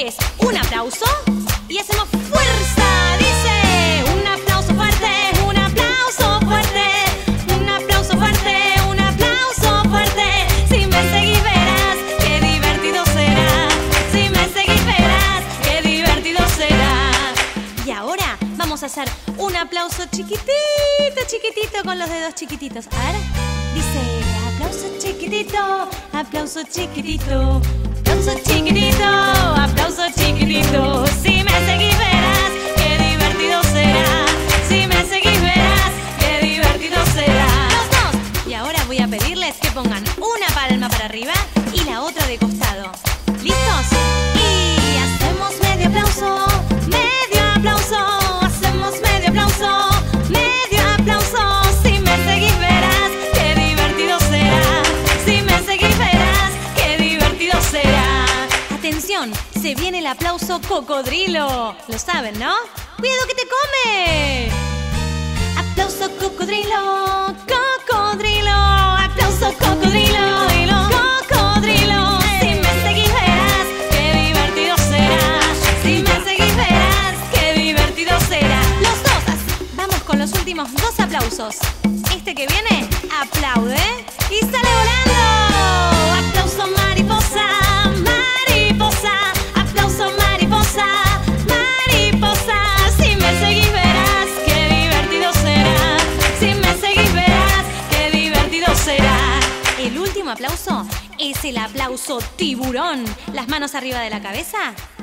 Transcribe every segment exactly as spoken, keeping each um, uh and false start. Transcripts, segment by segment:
que es un aplauso y hacemos fuerza. Dice, un aplauso fuerte, un aplauso fuerte, un aplauso fuerte, un aplauso fuerte. Si me seguís verás qué divertido será. Si me seguís verás qué divertido será. Y ahora vamos a hacer un aplauso chiquitito, chiquitito con los dedos chiquititos. A ver, dice, aplauso chiquitito, aplauso chiquitito, aplauso chiquitito, aplauso chiquitito. Si me seguís verás qué divertido será. Si me seguís verás qué divertido será. Los dos. Y ahora voy a pedirles que pongan una palma para arriba y la otra de costado. ¿Listos? Y hacemos medio aplauso, medio aplauso. Hacemos medio aplauso, medio aplauso. Si me seguís verás qué divertido será. Si me seguís verás qué divertido será. Atención, se viene el aplauso cocodrilo. Lo saben, ¿no? ¡Cuidado que te come! Aplauso cocodrilo, cocodrilo. Aplauso cocodrilo, hilo, cocodrilo. Si me seguís verás qué divertido será. Si me seguís verás qué divertido será. Los dos, así. Vamos con los últimos dos aplausos. Este que viene, aplaude y sale volando. Aplauso mariposa, mariposa. Aplauso mariposa, mariposa. Si me seguís verás qué divertido será. Si me seguís verás qué divertido será. El último aplauso es el aplauso tiburón. Las manos arriba de la cabeza.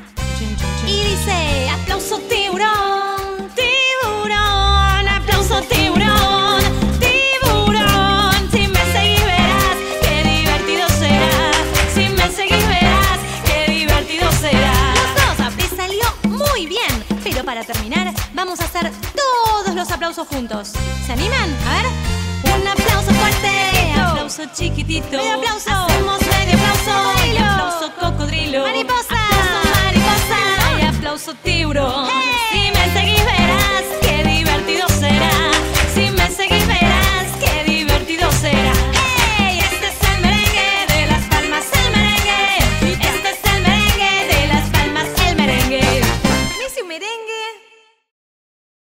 Y dice, aplauso tiburón, tiburón. Aplauso tiburón, tiburón. Si me seguís verás qué divertido será. Si me seguís verás qué divertido será. Los dos, te salió muy bien. Pero para terminar, vamos a hacer todos los aplausos juntos. ¿Se animan? A ver. Un aplauso fuerte, aplauso chiquitito, medio aplauso, hacemos medio aplauso, y aplauso cocodrilo, mariposa, aplauso mariposa, y aplauso tiburón.